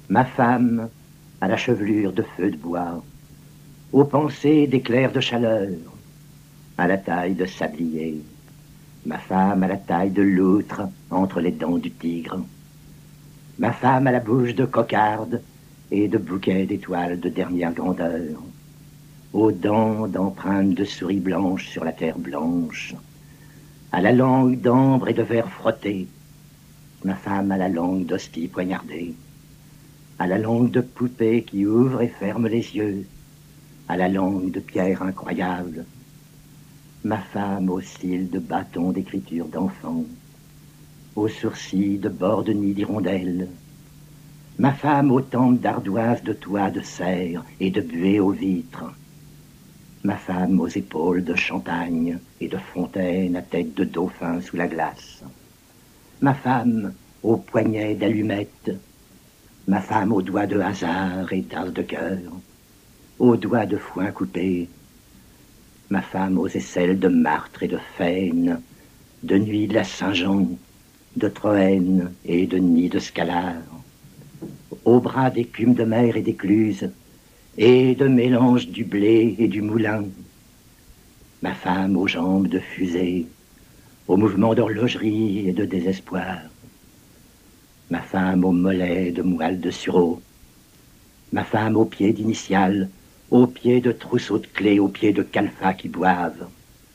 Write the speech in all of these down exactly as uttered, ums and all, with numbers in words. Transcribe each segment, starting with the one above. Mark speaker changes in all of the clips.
Speaker 1: Ma femme à la chevelure de feu de bois, aux pensées d'éclairs de chaleur, à la taille de sablier, ma femme à la taille de loutre entre les dents du tigre, ma femme à la bouche de cocarde et de bouquets d'étoiles de dernière grandeur, aux dents d'empreintes de souris blanches sur la terre blanche, à la langue d'ambre et de verre frotté, ma femme à la langue d'hostie poignardée, à la langue de poupée qui ouvre et ferme les yeux, à la langue de pierre incroyable, ma femme aux cils de bâton d'écriture d'enfant, aux sourcils de bord de nid d'hirondelle, ma femme aux tempes d'ardoise de toit de serre et de buée aux vitres, ma femme aux épaules de champagne et de fontaine à tête de dauphin sous la glace, ma femme aux poignets d'allumettes, ma femme aux doigts de hasard et d'as de cœur, aux doigts de foin coupé, ma femme aux aisselles de martre et de faine, de nuit de la Saint-Jean, de Troène et de nid de Scalar, aux bras d'écume de mer et d'écluse, et de mélange du blé et du moulin, ma femme aux jambes de fusée, aux mouvements d'horlogerie et de désespoir, ma femme aux mollets de moelle de sureau, ma femme aux pieds d'initiales, aux pieds de trousseaux de clés, aux pieds de calfats qui boivent,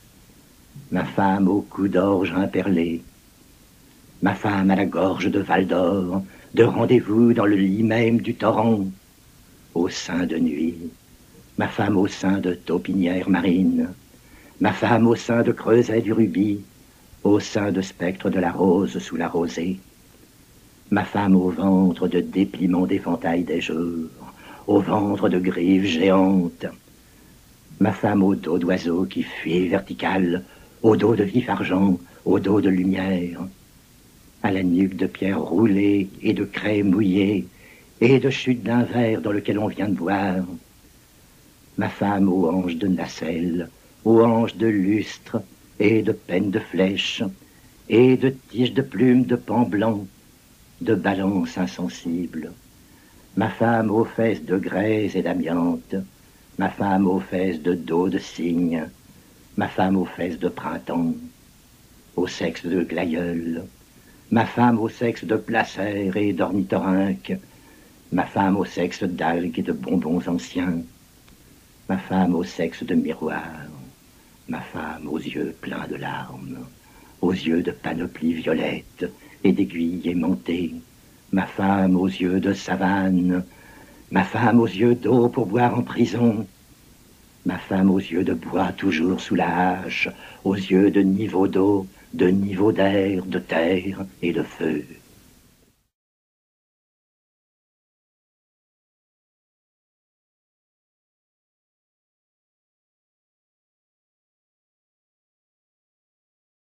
Speaker 1: ma femme au cou d'orge imperlé, ma femme à la gorge de Val d'Or, de rendez-vous dans le lit même du torrent, au sein de nuit, ma femme au sein de taupinière marine, ma femme au sein de creuset du rubis, au sein de spectre de la rose sous la rosée, ma femme au ventre de dépliement d'éventail des jours, au ventre de griffes géantes, ma femme au dos d'oiseau qui fuit vertical, au dos de vif argent, au dos de lumière, à la nuque de pierre roulée et de craie mouillée, et de chute d'un verre dans lequel on vient de boire, ma femme aux hanches de nacelle, aux hanches de lustre, et de pennes de flèches, et de tiges de plumes de pan blanc, de balance insensible, ma femme aux fesses de graisse et d'amiante, ma femme aux fesses de dos de cygne, ma femme aux fesses de printemps, au sexe de glaïeul, ma femme au sexe de placère et d'ornithorynque, ma femme au sexe d'algues et de bonbons anciens, ma femme au sexe de miroir, ma femme aux yeux pleins de larmes, aux yeux de panoplie violette et d'aiguilles aimantées, ma femme aux yeux de savane, ma femme aux yeux d'eau pour boire en prison, ma femme aux yeux de bois toujours sous la hache, aux yeux de niveau d'eau, de niveau d'air, de terre et de feu.